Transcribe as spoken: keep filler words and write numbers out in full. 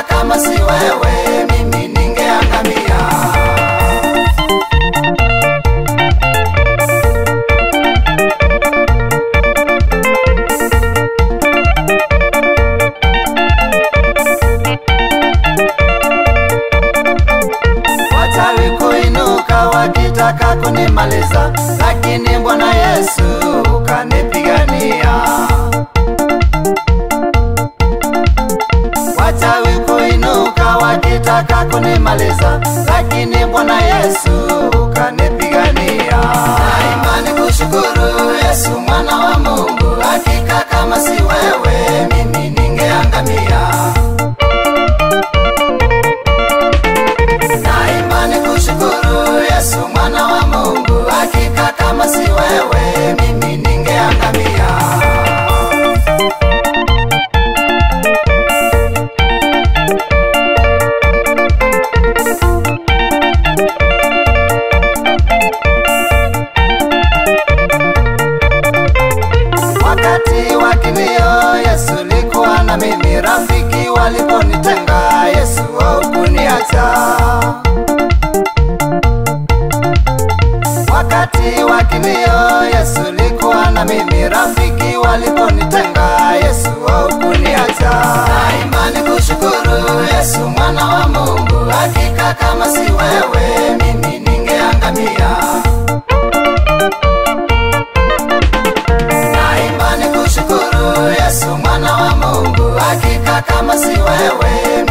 kama si wewe mimi ningeangamia. Wachawi kuinuka wakitaka kunimaliza, lakini Bwana Yesu kanipigania. Wachawi kuinuka wakitaka kunimaliza, lakini Bwana Yesu kanipigania. Na imani kushukuru Yesu mwana wa Mungu, hakika kama si wewe mimi ningeangamia. Na imani kushukuru Yesu mwana wa Mungu, hakika kama si wewe mimi ningeangamia. Wakati wa kilio Yesu likuwa na mimi, rafiki waliponitenga Yesu hakuniacha. Wakati wa kilio Yesu likuwa na mimi, rafiki waliponitenga Yesu hakuniacha. Na imani kushukuru Yesu mwana wa Mungu, hakika kama si wewe mimi ningeangamia. Kushukuru Yesu mwana wa Mungu, hakika kama si wewe